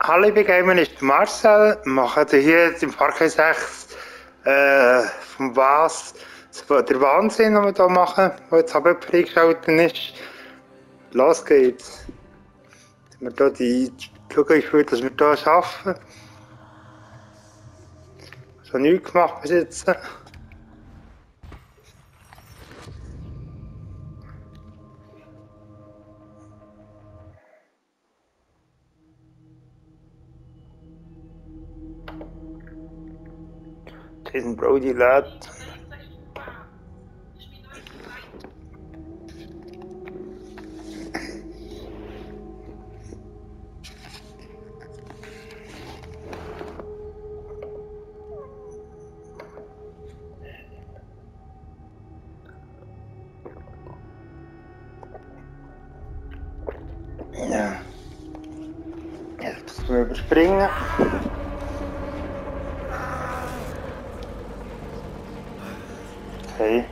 Hallo, ich bin Gamer, ist Marcel. Wir machen hier im Far Cry 6 vom Was der Wahnsinn, den wir hier machen, der jetzt aber freigeschaltet ist. Los geht's. Wir hier die Schauen, dass wir hier schaffen. Schon nichts gemacht bis jetzt. Jason Brody lädt. Ja. Jetzt müssen wir überspringen. Okay.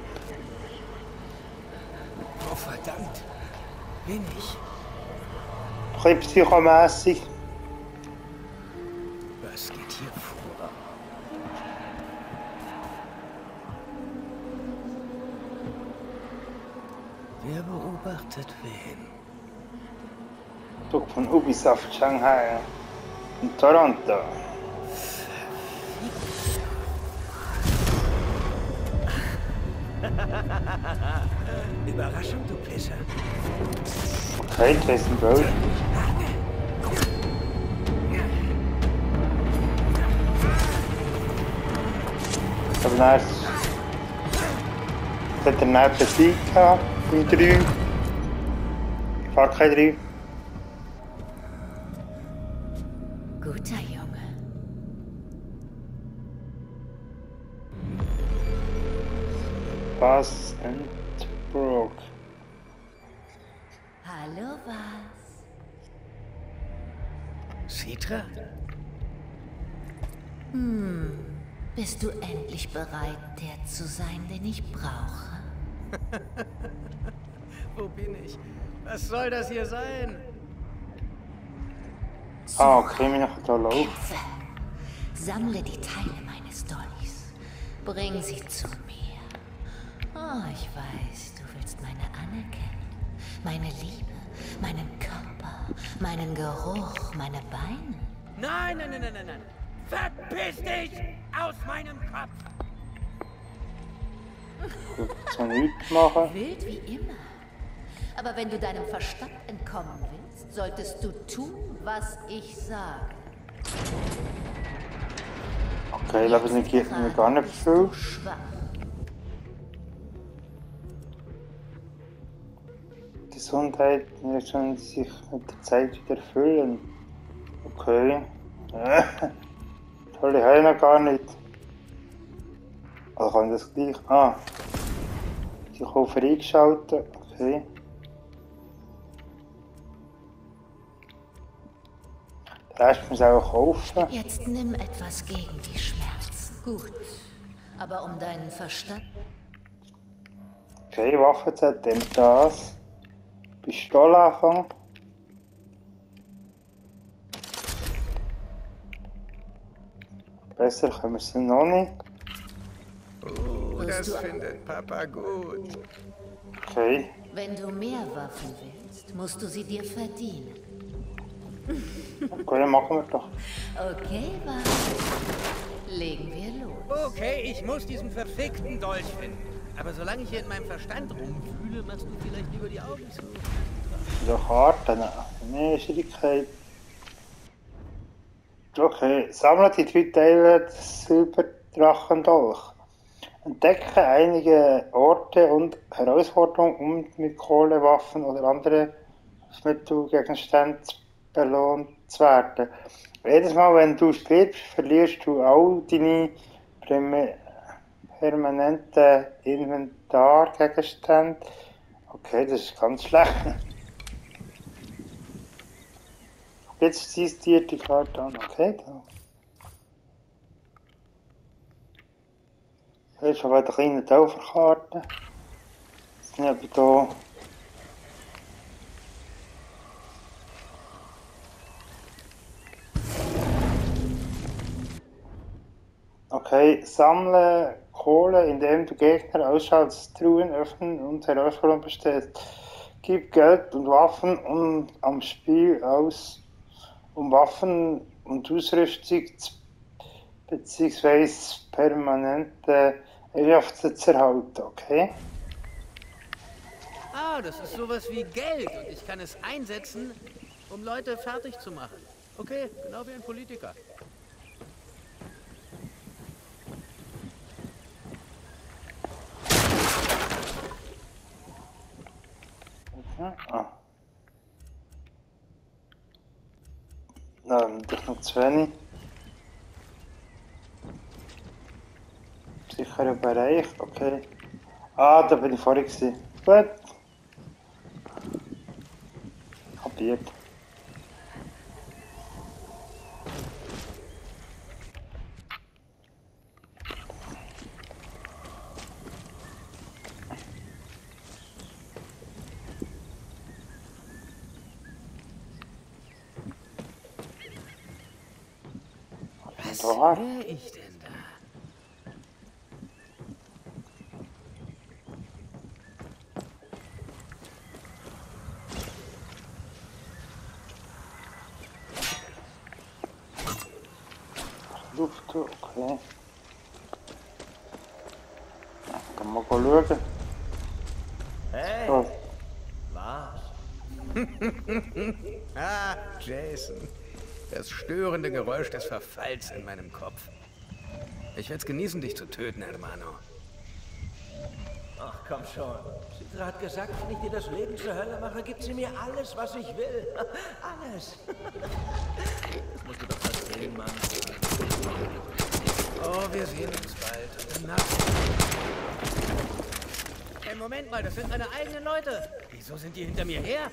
Oh verdammt, bin ich. Ein bisschen psychomässig. Was geht hier vor? Wer beobachtet wen? Druck von Ubisoft Shanghai und Toronto. Überraschung, du Pisser. Okay, Jason Brody. Aber dann hat er nicht besiegt im 3. Far Cry 3. Guter Junge. Bass and Brook. Hallo, was? Citra? Bist du endlich bereit, der zu sein, den ich brauche? Wo bin ich? Was soll das hier sein? Ah, okay, wir nachher hier laufen. Kämpfe. Sammle die Teile meines Dollys. Bring sie zu mir. Oh, ich weiß, du willst meine Anerkennung, meine Liebe, meinen Körper, meinen Geruch, meine Beine. Nein, nein, nein, nein, nein, nein. Verpiss dich aus meinem Kopf! So nichts machen. Wild wie immer. Aber wenn du deinem Verstand entkommen willst, solltest du tun, was ich sage. Okay, ich glaube, es geht mir gar nicht viel. Schwach. Gesundheit wird schon sich mit der Zeit wieder erfüllen. Okay. Toll, ich habe noch gar nicht. Also kann ich das gleich. Ah. Ich habe freigeschaltet. Okay. Den Rest muss ich auch kaufen. Jetzt nimm etwas gegen die Schmerzen. Gut. Aber um deinen Verstand... Okay, Waffenset, dann das. Pistole anfangen. Besser können wir es noch nicht. Oh, das findet Papa gut. Okay. Wenn du mehr Waffen willst, musst du sie dir verdienen. Okay, machen wir doch. Okay, was? Legen wir los. Okay, ich muss diesen verfickten Dolch finden. Aber solange ich hier in meinem Verstand rumfühle, machst du vielleicht lieber die Augen zu. Wieder Karten. Nee, Schwierigkeit. Okay, sammle die 3 Teile des Silberdrachendolch. Entdecke einige Orte und Herausforderungen, um mit Kohlewaffen oder anderen Mittelgegenständen belohnt zu werden. Jedes Mal, wenn du stirbst, verlierst du all deine permanenten Inventargegenstände. Okay, das ist ganz schlecht. Jetzt siehst du die Karte an. Okay, da. Hier ist aber eine kleine Tauferkarte. Jetzt sind aber hier Okay, sammle Kohle, indem du Gegner ausschaltest, Truhen öffnen und Herausforderungen bestellst. Gib Geld und Waffen am Spiel aus, um Waffen und Ausrüstung bzw. permanente Eigenschaften zu erhalten, okay? Ah, das ist sowas wie Geld und ich kann es einsetzen, um Leute fertig zu machen. Okay, genau wie ein Politiker. Ah. Das noch zu wenig. Sicherer Bereich, okay. Ah, da bin ich vorhin gewesen. Gut. Kapiert. Was Da. höre ich denn da? Luft, okay. Kann man schauen. Hey, So. was? Ah, Jason. Das störende Geräusch des Verfalls in meinem Kopf. Ich werde es genießen, dich zu töten, Hermano. Ach, komm schon. Citra hat gesagt, wenn ich dir das Leben zur Hölle mache, gibt sie mir alles, was ich will. Alles. Das musst du doch verstehen, Mann. Oh, wir sehen uns bald. Und danach... Hey, Moment mal, das sind meine eigenen Leute. Wieso sind die hinter mir her?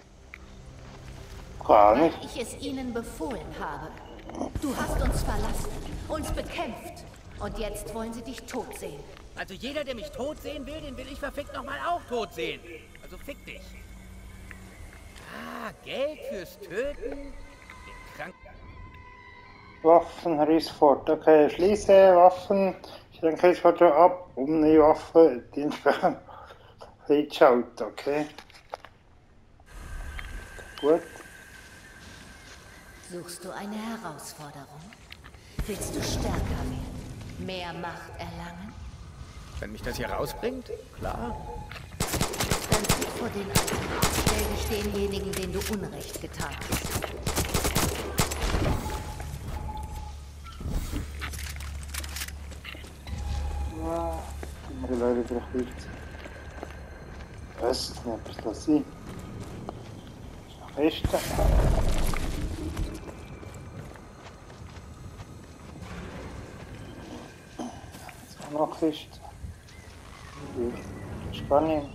Gar Weil nicht. ich es ihnen befohlen habe. Du hast uns verlassen, uns bekämpft. Und jetzt wollen sie dich tot sehen. Also jeder, der mich tot sehen will, den will ich verfickt nochmal auch tot sehen. Also fick dich. Ah, Geld fürs Töten? Den Krank... Waffen Herausford. Okay, schließe Waffen. Schränkungsforderung ab, um eine Waffe die entsprechend einzuschalten, okay? Gut. Suchst du eine Herausforderung? Willst du stärker werden? Mehr Macht erlangen? Wenn mich das hier rausbringt? Klar. Dann tritt vor den an. Stell dich demjenigen, den du Unrecht getan hast. Ja, die Leute vielleicht. Was? Ja, was das sein? Kiste. Jetzt noch Kiste. Spannend.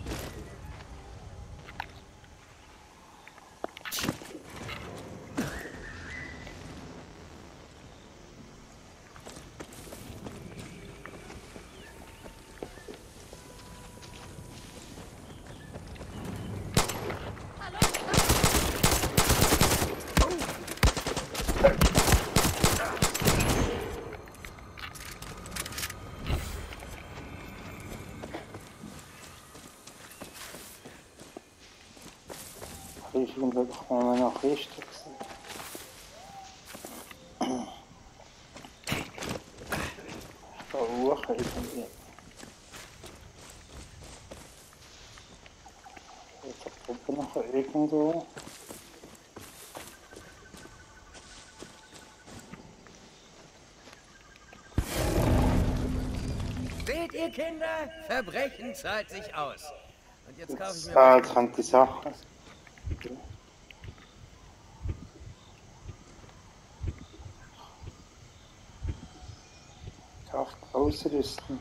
Ich bin wirklich mal nach Kiste gesehen. Da hoch irgendwie. Jetzt kommt noch irgendwo. Seht ihr, Kinder? Verbrechen zahlt sich aus. Und jetzt kaufe ich mir Ah, was. jetzt kommt die Sache. Kraft ausrüsten.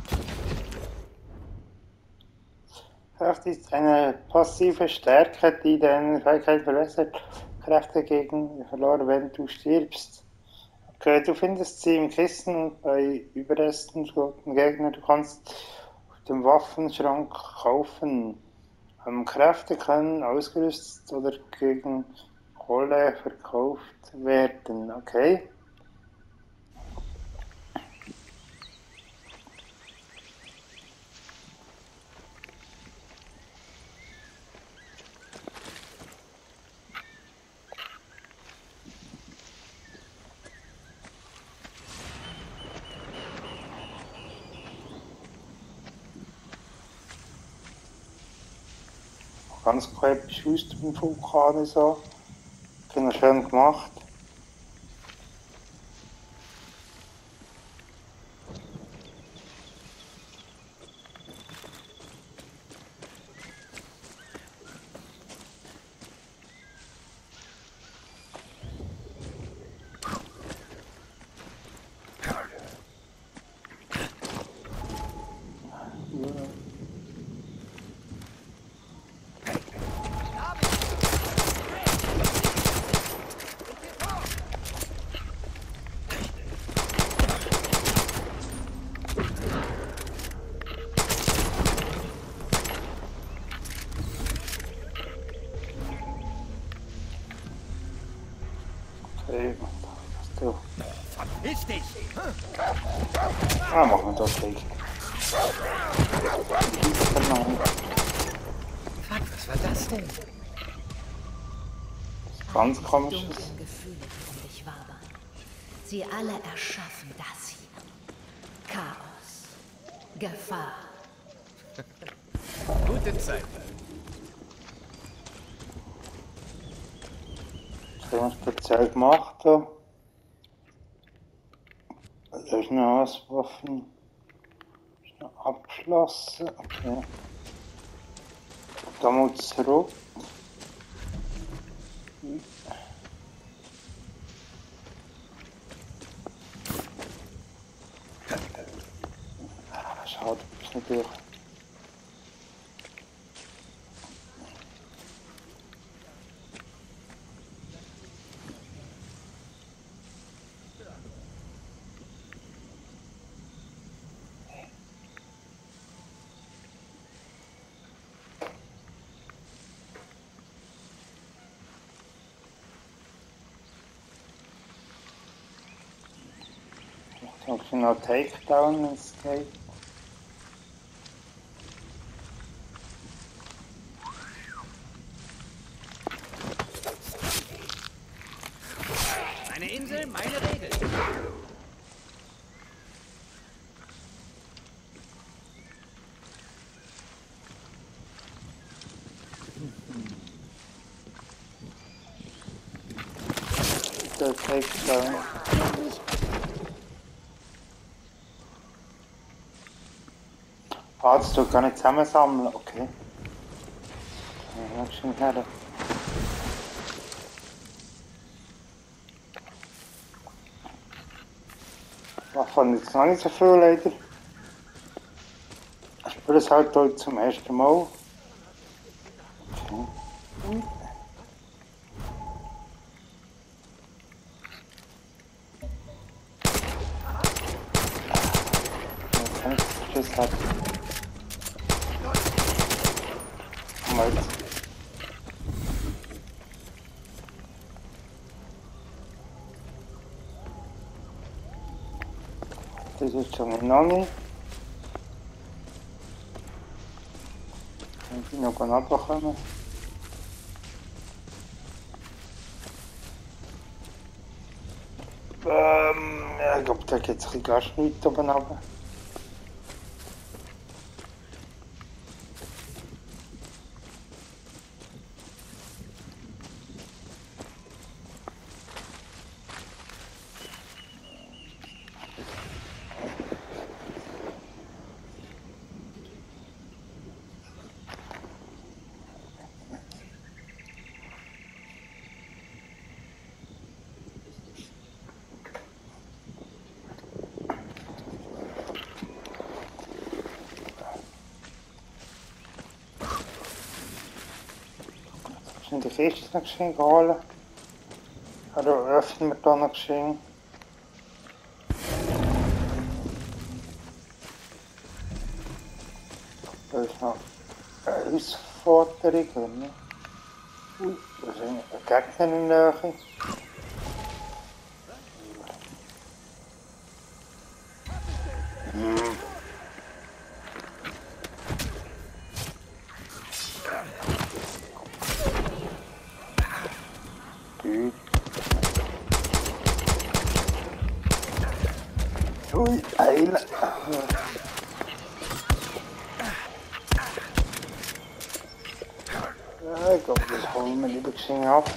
Kraft ist eine passive Stärke, die deine Fähigkeit verbessert. Kräfte gegen verloren, wenn du stirbst. Okay, du findest sie im Kissen und bei Überresten toten Gegner. Du kannst auf dem Waffenschrank kaufen. Kräfte können ausgerüstet oder gegen Kohle verkauft werden. Okay. ganz episch aus, dem Vulkan so. Finde ich schön gemacht. Okay, was du? Verpiss dich! Ah, machen wir das gleich. Fuck, was war das denn? Ganz komisches. Dunklen Gefühle, die um dich wabern. Sie alle erschaffen das hier. Chaos. Gefahr. Gute Zeit. Das haben wir speziell gemacht. Da. Das ist eine Auswaffen. Das ist noch abgeschlossen. Okay. Da muss zurück. Schade, ist nicht durch. Ich noch Takedown, wenn es geht. Meine Insel, meine Regel. Der Takedown. Ah, das tut gar nicht zusammensammeln, okay. Ja, schon her. Davon jetzt noch nicht so viel leider. Ich spiele es halt heute zum ersten Mal. Okay. Okay, Schuss hat. Mal. Das ist schon noch nicht. Ich bin noch gar nicht abgekommen. Ja, ich glaube, da geht es ein bisschen Gasschnitt oben runter. In die Kiste noch geschehen geholt. Also öffnen wir da noch geschehen. Da ist noch eine Herausforderung, oder nicht? Ui, da ist ein Gegner in der Nähe. Ui, Eile. Ich glaube, das holen wir lieber geschehen ab.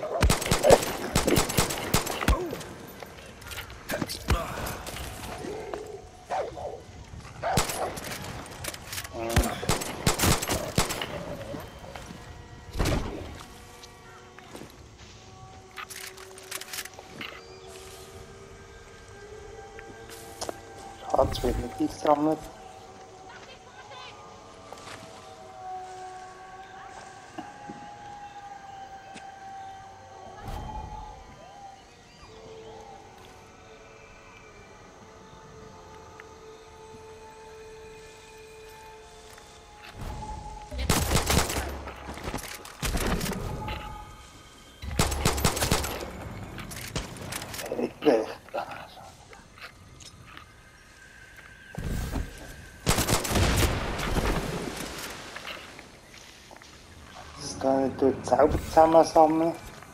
Schatz wird nicht eingesammelt. Recht. Das kann ich durch Zauber zusammensammeln.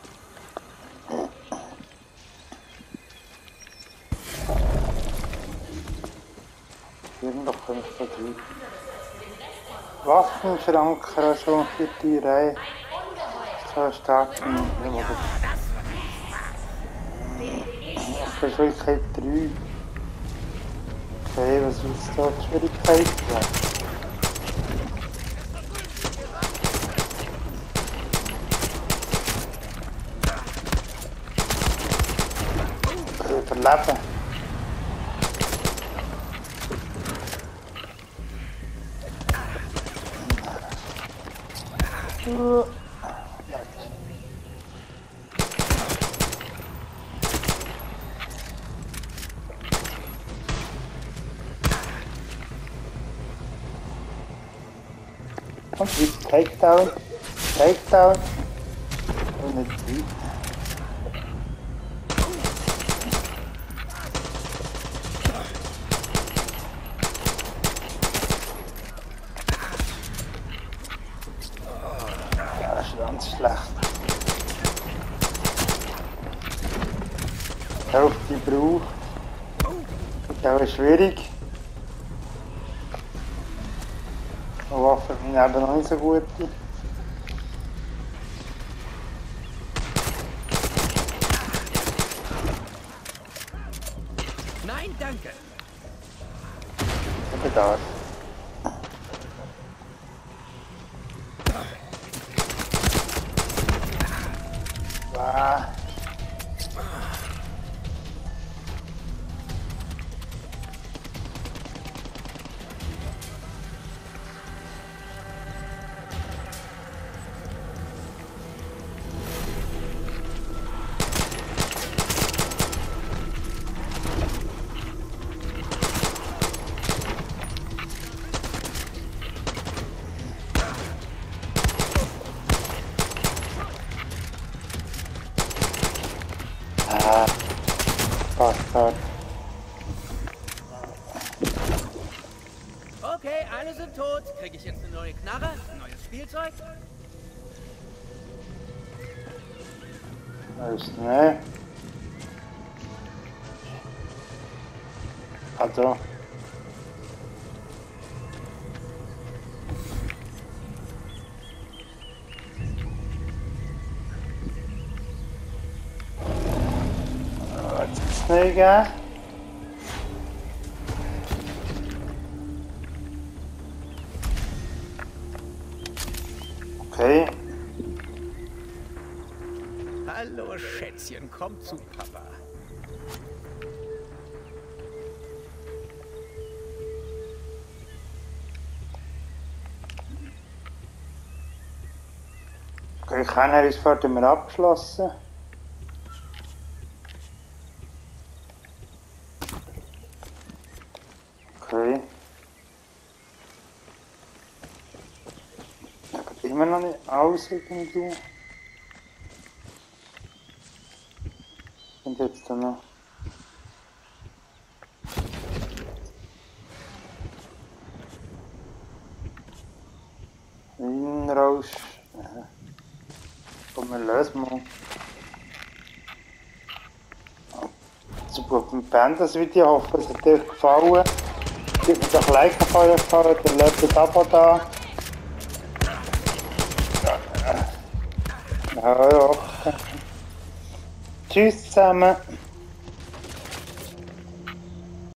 Irgendwo kann ich da drin. Waffenschrank, also für die Reihe. So starten. Schwierigkeit 3. Okay, was ist da die Schwierigkeit? Überleben. Und jetzt Takedown, Takedown und nicht weiter. Ja, das ist ganz schlecht. Hälfte braucht. Das ist schwierig. Waffen sind eben noch nicht so gut. Nein, danke. Bedarf. Wow. Bastard. Okay, alle sind tot. Kriege ich jetzt eine neue Knarre? Ein neues Spielzeug? Ist ne? Also. Schnell gehen. Okay. Hallo Schätzchen, komm zu Papa. Okay, keiner ist fertig mehr abgeschlossen. Okay. Ich habe immer noch nicht alles irgendwie. Und jetzt dann noch. Innenrausch. Komm, wir lösen mal. Super, beenden das Video. Ich hoffe, es hat euch gefallen. Gebt mir doch Like auf euch gefallen, dann lasst das Abo da. Ja, ja. Tschüss zusammen.